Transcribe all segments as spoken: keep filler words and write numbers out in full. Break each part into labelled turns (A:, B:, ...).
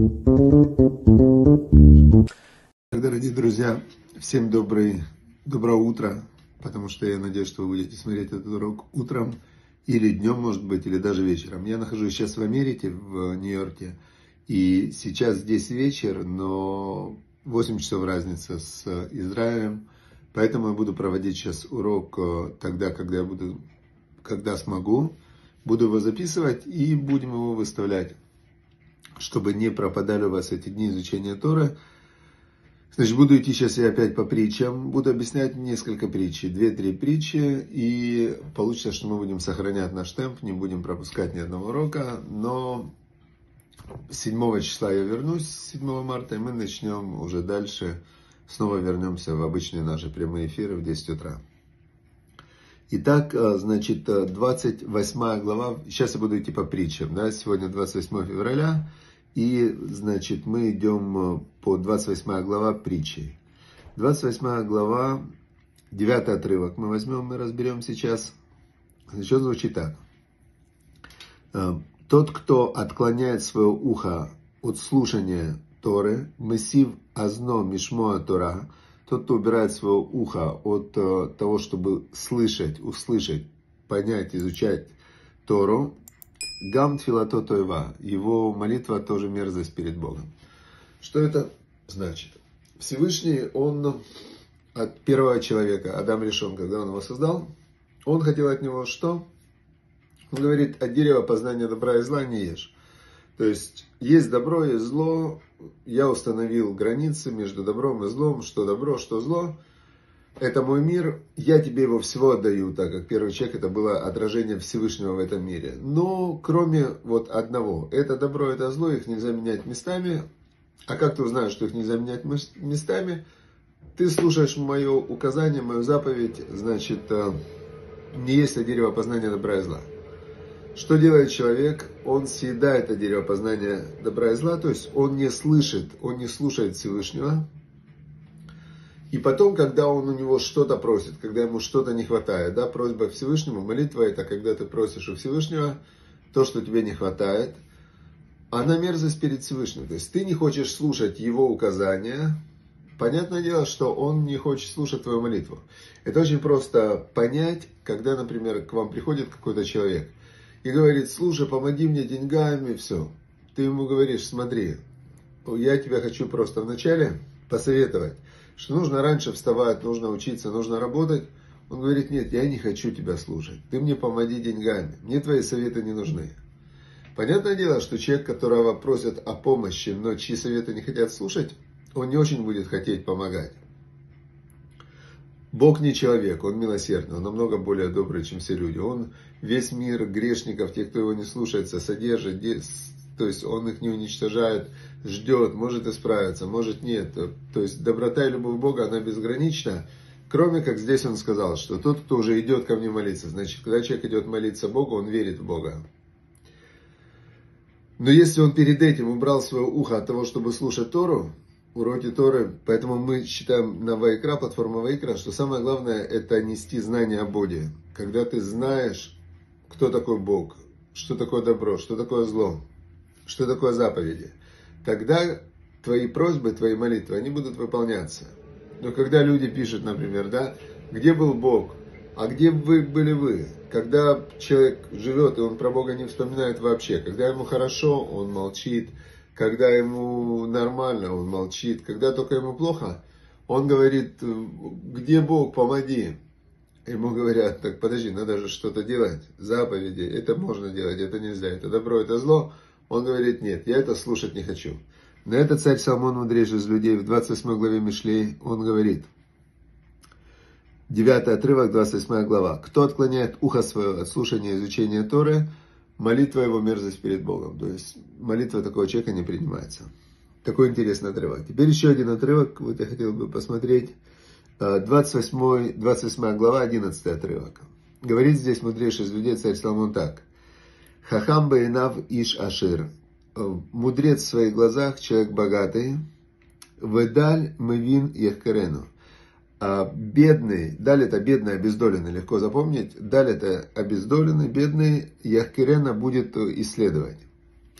A: Дорогие друзья, всем добрый, доброе утро, потому что я надеюсь, что вы будете смотреть этот урок утром или днем, может быть, или даже вечером. Я нахожусь сейчас в Америке, в Нью-Йорке, и сейчас здесь вечер, но восемь часов разница с Израилем, поэтому я буду проводить сейчас урок тогда, когда я буду, когда смогу, буду его записывать и будем его выставлять, чтобы не пропадали у вас эти дни изучения Торы. Значит, буду идти сейчас я опять по притчам, буду объяснять несколько притч, две-три притчи, и получится, что мы будем сохранять наш темп, не будем пропускать ни одного урока, но седьмого числа я вернусь, седьмого марта, и мы начнем уже дальше, снова вернемся в обычные наши прямые эфиры в десять утра. Итак, значит, двадцать восьмая глава, сейчас я буду идти по притчам, да, сегодня двадцать восьмое февраля, и, значит, мы идем по двадцать восьмая глава притчей. двадцать восьмая глава, девятый отрывок мы возьмем, мы разберем сейчас. Значит, что звучит так. Тот, кто отклоняет свое ухо от слушания Торы, месив азно мишмоа Тора, тот, кто убирает свое ухо от того, чтобы слышать, услышать, понять, изучать Тору, гам тфилато тойва, его молитва тоже мерзость перед Богом. Что это значит? Всевышний, он от первого человека, Адам Ришон, когда он его создал, он хотел от него что? Он говорит, от дерева познания добра и зла не ешь. То есть, есть добро, есть зло, я установил границы между добром и злом, что добро, что зло. Это мой мир, я тебе его всего отдаю, так как первый человек это было отражение Всевышнего в этом мире. Но кроме вот одного, это добро, это зло, их нельзя менять местами. А как ты узнаешь, что их нельзя менять местами? Ты слушаешь мое указание, мою заповедь, значит, не есть от дерева познания добра и зла. Что делает человек? Он съедает от дерева познания добра и зла, то есть он не слышит, он не слушает Всевышнего. И потом, когда он у него что-то просит, когда ему что-то не хватает, да, просьба к Всевышнему, молитва это когда ты просишь у Всевышнего то, что тебе не хватает, она мерзость перед Всевышним. То есть ты не хочешь слушать его указания, понятное дело, что он не хочет слушать твою молитву. Это очень просто понять, когда, например, к вам приходит какой-то человек и говорит, слушай, помоги мне деньгами, все. Ты ему говоришь, смотри, я тебя хочу просто вначале посоветовать, что нужно раньше вставать, нужно учиться, нужно работать. Он говорит, нет, я не хочу тебя слушать. Ты мне помоги деньгами. Мне твои советы не нужны. Понятное дело, что человек, которого просят о помощи, но чьи советы не хотят слушать, он не очень будет хотеть помогать. Бог не человек, Он милосердный, Он намного более добрый, чем все люди. Он весь мир грешников, тех, кто Его не слушается, содержит, то есть Он их не уничтожает, ждет, может исправиться, может нет. То есть доброта и любовь Бога, она безгранична. Кроме как здесь Он сказал, что тот, кто уже идет ко мне молиться, значит, когда человек идет молиться Богу, он верит в Бога. Но если он перед этим убрал свое ухо от того, чтобы слушать Тору, уроки Торы, поэтому мы считаем на Вайкра, платформа Вайкра, что самое главное это нести знания о Боге. Когда ты знаешь, кто такой Бог, что такое добро, что такое зло, что такое заповеди, тогда твои просьбы, твои молитвы, они будут выполняться. Но когда люди пишут, например, да, где был Бог, а где вы были вы? Когда человек живет, и он про Бога не вспоминает вообще, когда ему хорошо, он молчит, когда ему нормально, он молчит, когда только ему плохо, он говорит, где Бог, помоги. Ему говорят, так подожди, надо же что-то делать, заповеди, это можно делать, это нельзя, это добро, это зло. Он говорит, нет, я это слушать не хочу. На это царь Соломон, мудрейший из людей, в двадцать восьмой главе Мишлей, он говорит, девятый отрывок, двадцать восьмая глава. Кто отклоняет ухо свое от слушания и изучения Торы, молитва его мерзость перед Богом. То есть молитва такого человека не принимается. Такой интересный отрывок. Теперь еще один отрывок, вот я хотел бы посмотреть. двадцать восьмой, двадцать восьмая глава, одиннадцатый отрывок. Говорит здесь мудрейший из людей царь Соломон так. Хахам баинав иш ашир. Мудрец в своих глазах, человек богатый. Ведаль мевин яхкерену. А бедный, даль это бедный, обездоленный, легко запомнить. Даль это обездоленный, бедный, яхкерена будет исследовать.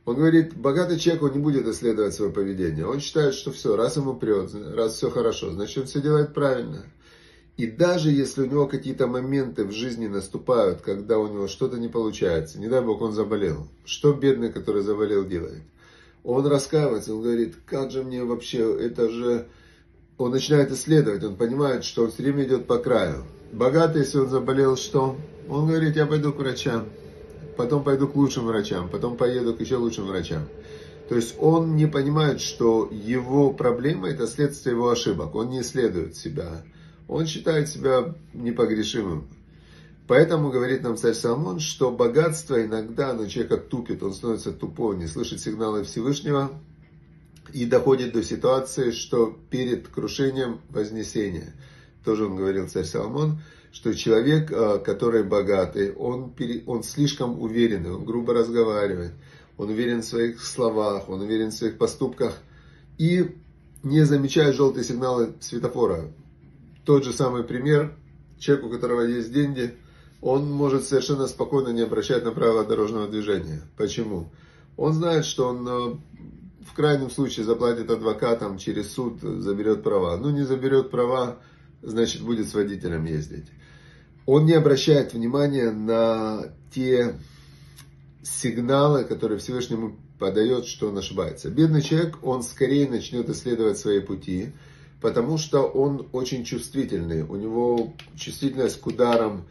A: Он говорит, богатый человек, он не будет исследовать свое поведение. Он считает, что все, раз ему прет, раз все хорошо, значит, он все делает правильно. И даже если у него какие-то моменты в жизни наступают, когда у него что-то не получается, не дай бог он заболел, что бедный, который заболел, делает? Он раскаивается, он говорит, как же мне вообще, это же... Он начинает исследовать, он понимает, что он все время идет по краю. Богатый, если он заболел, что? Он говорит, я пойду к врачам, потом пойду к лучшим врачам, потом поеду к еще лучшим врачам. То есть он не понимает, что его проблема это следствие его ошибок. Он не исследует себя. Он считает себя непогрешимым. Поэтому говорит нам царь Соломон, что богатство иногда, оно человека тупит, он становится тупой, не слышит сигналы Всевышнего и доходит до ситуации, что перед крушением вознесения. Тоже он говорил, царь Соломон, что человек, который богатый, он, пере, он слишком уверенный, он грубо разговаривает, он уверен в своих словах, он уверен в своих поступках и не замечает желтые сигналы светофора. Тот же самый пример, человек, у которого есть деньги, он может совершенно спокойно не обращать на правила дорожного движения. Почему? Он знает, что он в крайнем случае заплатит адвокатам, через суд заберет права. Ну, не заберет права, значит, будет с водителем ездить. Он не обращает внимания на те сигналы, которые Всевышнему подает, что он ошибается. Бедный человек, он скорее начнет исследовать свои пути, потому что он очень чувствительный. У него чувствительность к ударам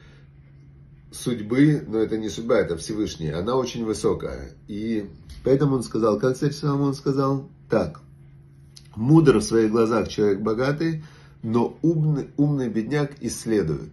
A: судьбы, но это не судьба, это Всевышний, она очень высокая. И поэтому он сказал, как царь Соломон сказал, так, мудр в своих глазах человек богатый, но умный, умный бедняк исследует.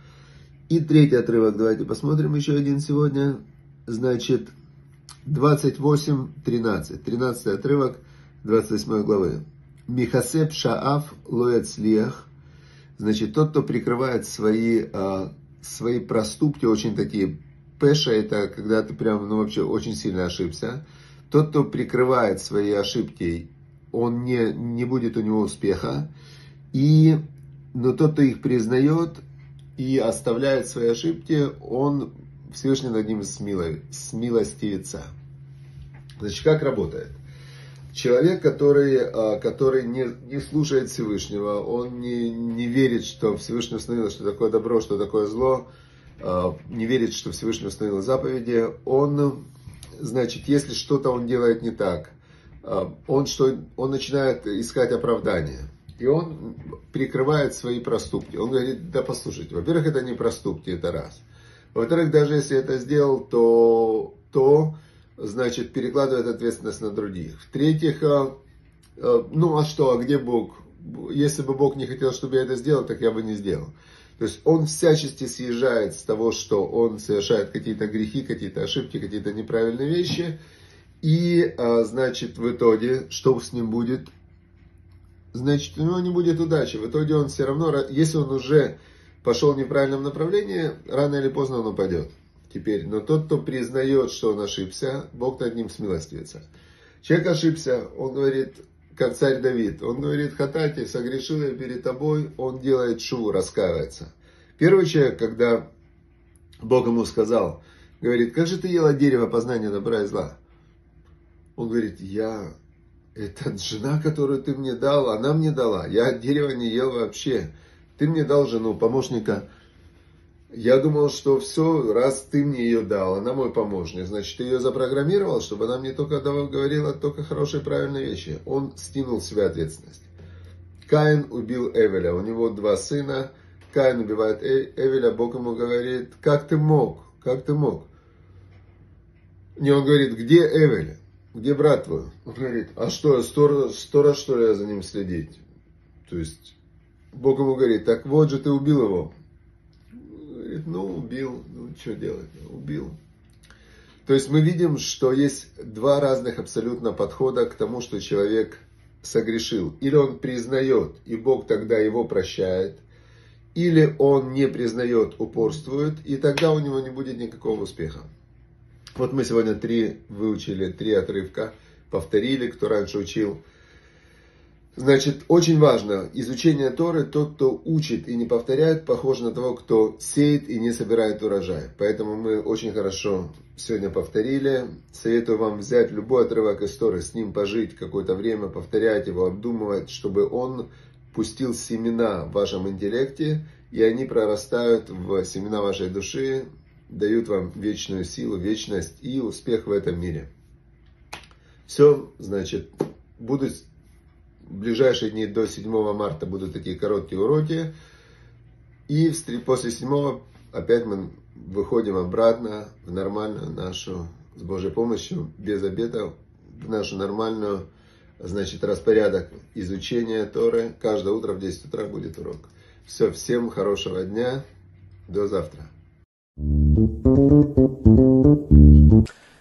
A: И третий отрывок, давайте посмотрим еще один сегодня, значит, двадцать восемь тринадцать, тринадцатый отрывок двадцать восьмой главы. Михасеп шааф лоэцлиях, значит, тот, кто прикрывает свои... свои проступки, очень такие, пеша, это когда ты прям, ну вообще очень сильно ошибся. Тот, кто прикрывает свои ошибки, он не, не будет у него успеха. И, но тот, кто их признает и оставляет свои ошибки, он Всевышний над ним смилостивится. Значит, как работает? Человек, который, который не, не слушает Всевышнего, он не, не верит, что Всевышний установил, что такое добро, что такое зло, не верит, что Всевышний установил заповеди, он, значит, если что-то он делает не так, он, что, он начинает искать оправдание. И он прикрывает свои проступки. Он говорит, да послушайте, во-первых, это не проступки, это раз. Во-вторых, даже если это сделал, то... то значит, перекладывает ответственность на других. В-третьих, ну а что, а где Бог? Если бы Бог не хотел, чтобы я это сделал, так я бы не сделал. То есть он всячески съезжает с того, что он совершает какие-то грехи, какие-то ошибки, какие-то неправильные вещи. И, значит, в итоге, что с ним будет? Значит, у него не будет удачи. В итоге он все равно, если он уже пошел в неправильном направлении, рано или поздно он упадет. Теперь, но тот, кто признает, что он ошибся, Бог над ним смилостивится. Человек ошибся, он говорит, как царь Давид, он говорит, хатати, согрешил я перед тобой, он делает шуву, раскаивается. Первый человек, когда Бог ему сказал, говорит, как же ты ела дерево познания добра и зла? Он говорит, я, это жена, которую ты мне дал, она мне дала, я дерево не ел вообще. Ты мне дал жену, помощника. Я думал, что все, раз ты мне ее дал, она мой помощник, значит, ты ее запрограммировал, чтобы она мне только говорила только хорошие, правильные вещи. Он стянул с себя ответственность. Каин убил Эвеля, у него два сына. Каин убивает Эвеля, Бог ему говорит, как ты мог, как ты мог? Не, он говорит, где Эвель, где брат твой? Он говорит, а что, сто, сто раз что ли я за ним следить? То есть, Бог ему говорит, так вот же ты убил его. Говорит, ну, убил, ну, что делать, убил. То есть мы видим, что есть два разных абсолютно подхода к тому, что человек согрешил. Или он признает, и Бог тогда его прощает, или он не признает, упорствует, и тогда у него не будет никакого успеха. Вот мы сегодня три выучили, три отрывка, повторили, кто раньше учил. Значит, очень важно, изучение Торы, тот, кто учит и не повторяет, похож на того, кто сеет и не собирает урожай. Поэтому мы очень хорошо сегодня повторили. Советую вам взять любой отрывок из Торы, с ним пожить какое-то время, повторять его, обдумывать, чтобы он пустил семена в вашем интеллекте, и они прорастают в семена вашей души, дают вам вечную силу, вечность и успех в этом мире. Все, значит, буду... В ближайшие дни до седьмого марта будут такие короткие уроки. И после седьмого опять мы выходим обратно в нормальную нашу, с Божьей помощью, без обетов, в нашу нормальную, значит, распорядок изучения Торы. Каждое утро в десять утра будет урок. Все, всем хорошего дня. До завтра.